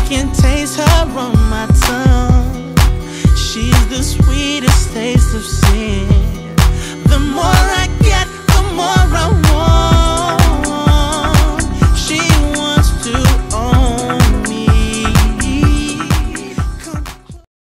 can taste her on my tongue. She's the sweetest taste of sin. The more